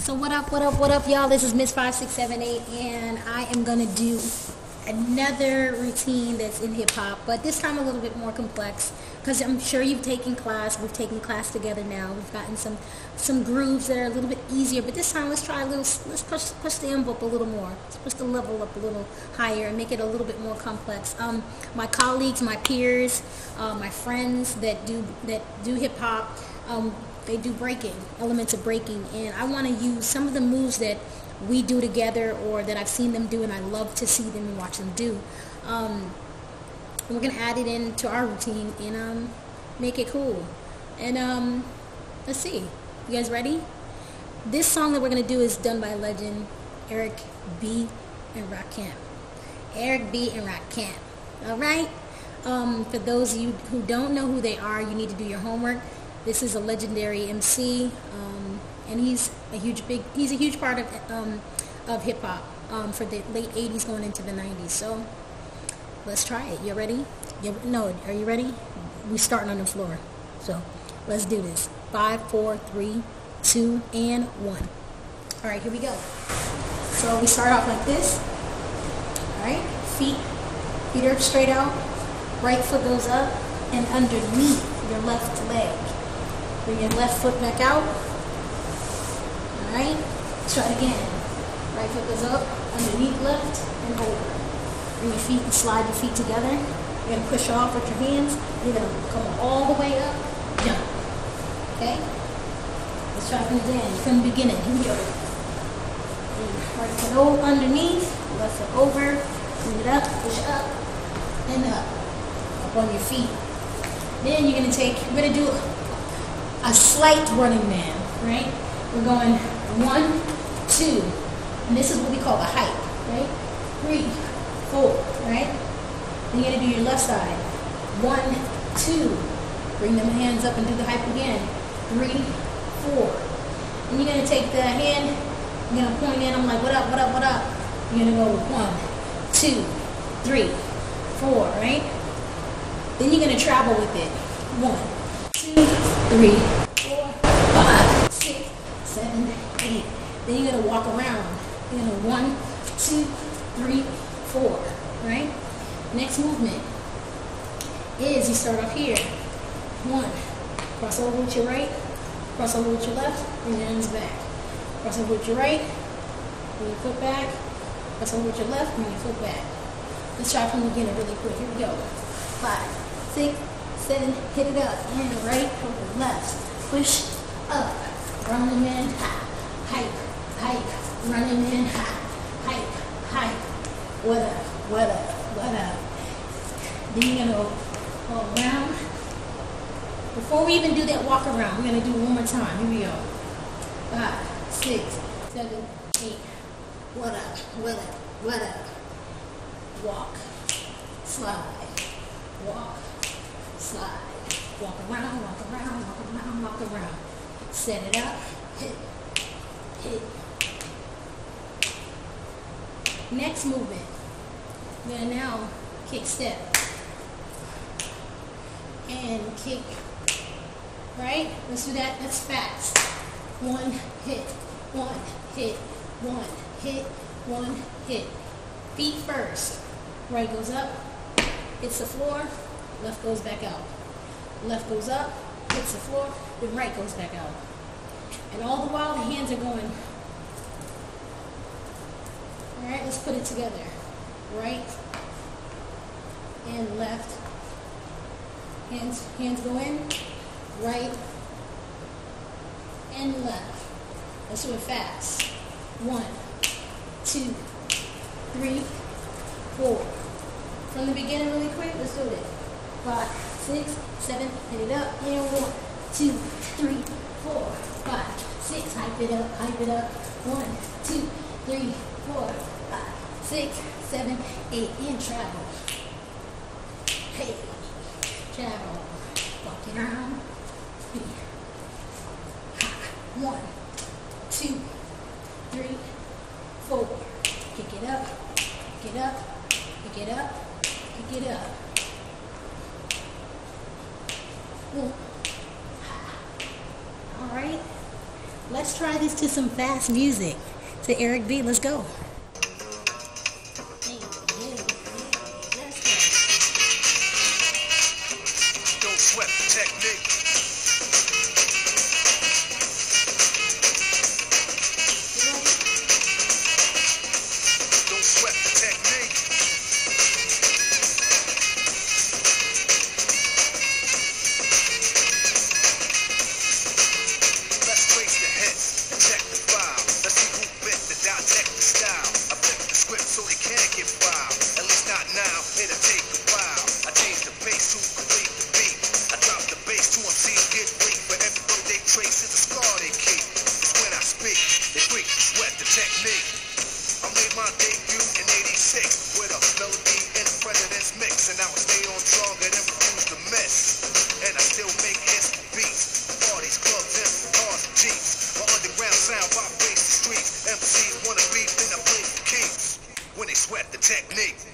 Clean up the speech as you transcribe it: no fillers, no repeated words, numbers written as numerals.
So what up, y'all? This is Miss 5678, and I am gonna do another routine that's in hip hop, but this time a little bit more complex because I'm sure you've taken class. We've taken class together now. We've gotten some grooves that are a little bit easier, but this time let's try let's push the envelope a little more. Let's push the level up a little higher and make it a little bit more complex. My colleagues, my peers, my friends that do hip hop, they do breaking, elements of breaking, and I want to use some of the moves that we do together or that I've seen them do and I love to see them and watch them do. We're going to add it into our routine and make it cool. And let's see. You guys ready? This song that we're going to do is done by legend Eric B. and Rakim. Eric B. and Rakim. Alright? For those of you who don't know who they are, you need to do your homework. This is a legendary MC, and he's a huge part of hip hop for the late 80s going into the 90s. So let's try it. You ready? No, are you ready? We're starting on the floor. So let's do this. 5, 4, 3, 2, and 1. All right, here we go. So we start off like this. All right, feet are straight out. Right foot goes up and underneath your left leg. Bring your left foot back out. Alright, let's try it again. Right foot goes up, underneath left, and over. Bring your feet and slide your feet together. You're going to push off with your hands. You're going to come all the way up, jump. Okay? Let's try it again from the beginning. Here we go. Right foot over, underneath, left foot over. Bring it up, push up, and up. Up on your feet. Then you're going to do a slight running man, right? We're going 1, 2, and this is what we call the hype, right? 3, 4, right? Then you're going to do your left side. 1, 2, bring them hands up and do the hype again. 3, 4. And you're going to take the hand, you're going to point in, I'm like, what up, what up, what up? You're going to go 1, 2, 3, 4, right? Then you're going to travel with it. 1, 2, 3, 4, 5, 6, 7, 8. Then you're going to walk around. You're going to 1, 2, 3, 4. Right? Next movement is you start off here. 1. Cross over with your right. Cross over with your left. Bring your hands back. Cross over with your right. Bring your foot back. Cross over with your left. Bring your foot back. Let's try from the beginning really quick. Here we go. 5, 6, 7, hit it up, and right over left, push up, running man high, hype, running man high, what up. Then you're gonna go around. Before we even do that walk around, we're gonna do it one more time. Here we go. 5, 6, 7, 8. What up? Walk, slide, walk, slide. Walk around. Set it up. Hit. Next movement. We're going to now kick step. And kick. Right? Let's do that. That's fast. 1 hit. 1 hit. 1 hit. 1 hit. Feet first. Right goes up. Hits the floor. Left goes back out. Left goes up, hits the floor, then right goes back out. And all the while the hands are going. Alright, let's put it together. Right and left. Hands go in. Right and left. Let's do it fast. 1, 2, 3, 4. From the beginning really quick, let's do it. 5, 6, 7, hit it up, and 1, 2, 3, 4, 5, 6, hype it up, 1, 2, 3, 4, 5, 6, 7, 8, and travel. Hey, travel, walk it around, 1, 2, 3, 4, pick it up, pick it up, pick it up, pick it up. All right. Let's try this to some fast music. To Eric B, let's go. Don't sweat the technique. Don't sweat the technique. Let's trace the hits and check the file. Let's see who bit the dissect the style. I flip the script so they can't get filed. At least not now, it'll take a while. I change the pace to complete the beat. I drop the bass to MCs get weak. For every word they trace is a scar they keep. It's when I speak, they freak, sweat the technique. I made my debut in '86 with a melody in the president's mix, and now I stay on stronger than refuse to miss. And I still make hits for beats, parties, clubs, and cars and jeeps. My underground sound vibrates the streets. MCs wanna beef, then I play for keeps. When they sweat the technique.